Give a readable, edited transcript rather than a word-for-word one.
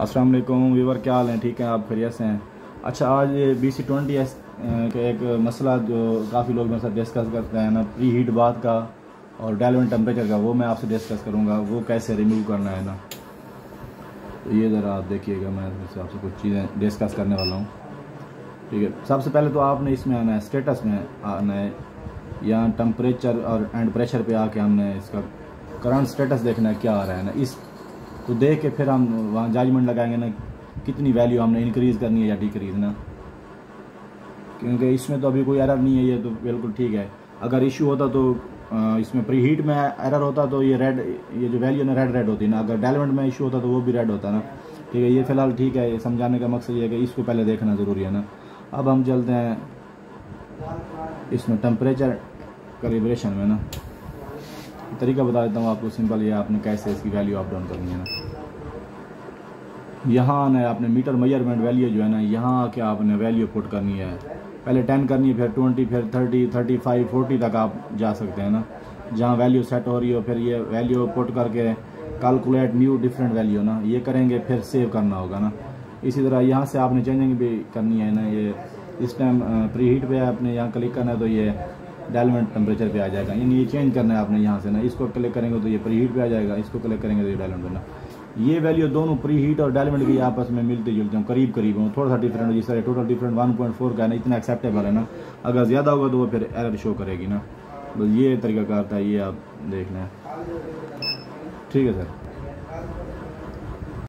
अस्सलाम वालेकुम व्यूवर, क्या हाल हैं? ठीक है, आप खैरियत से हैं? अच्छा, आज BC20S के एक मसला जो काफ़ी लोग मेरे साथ डिस्कस करते हैं ना, प्री हीट बाथ का और डायलवेंट टेम्परेचर का, वो मैं आपसे डिस्कस करूँगा। वो कैसे रिमूव करना है ना, तो ये ज़रा आप देखिएगा। मैं आपसे कुछ चीज़ें डिस्कस करने वाला हूँ, ठीक है। सबसे पहले तो आपने इसमें आना है, स्टेटस में आना है, यहाँ टेम्परेचर और एंड प्रेशर पे आके हमने इसका करंट स्टेटस देखना है क्या आ रहा है ना। इस तो देख के फिर हम वहाँ जजमेंट लगाएंगे ना, कितनी वैल्यू हमने इंक्रीज़ करनी है या डिक्रीज़ ना, क्योंकि इसमें तो अभी कोई एरर नहीं है, ये तो बिल्कुल ठीक है। अगर इशू होता तो इसमें प्री हीट में एरर होता तो ये रेड, ये जो वैल्यू ना रेड होती ना। अगर डायलवेंट में इशू होता तो वो भी रेड होता ना, ठीक है। ये फ़िलहाल ठीक है, ये समझाने का मकसद ये है कि इसको पहले देखना ज़रूरी है ना। अब हम चलते हैं इसमें टेम्परेचर कैलिब्रेशन में ना, तरीका बता देता हूँ आपको, सिंपल। ये आपने कैसे इसकी वैल्यू अप डाउन करनी है ना। यहाँ आना है, आपने मीटर मेजरमेंट वैल्यू जो है ना, यहाँ आके आपने वैल्यू पुट करनी है। पहले 10 करनी है, फिर 20, फिर 30, 35, 40 तक आप जा सकते हैं ना। जहाँ वैल्यू सेट हो रही हो, फिर ये वैल्यू पुट करके कैलकुलेट न्यू डिफरेंट वैल्यू ना, ये करेंगे, फिर सेव करना होगा ना। इसी तरह यहाँ से आपने चेंजिंग भी करनी है ना। ये इस टाइम प्री हीट पे आपने यहाँ क्लिक करना है तो ये डायलवेंट टेम्परेचर पे आ जाएगा, यानी ये चेंज करना है आपने यहाँ से ना। इसको क्लिक करेंगे तो ये प्री हीट पे आ जाएगा, इसको क्लिक करेंगे तो ये डायलवेंट पे ना। ये वैल्यू दोनों प्री हीट और डायलवेंट की आपस में मिलते जुलते हैं, करीब करीब हों, थोड़ा सा डिफरेंट हो। जिस तरह टोटल डिफरेंट 1.4 का है ना, इतना एक्सेप्टेबल है ना। अगर ज़्यादा होगा तो वो फिर एरर शो करेगी ना। तो ये तरीका कार था, ये आप देख लें, ठीक है सर।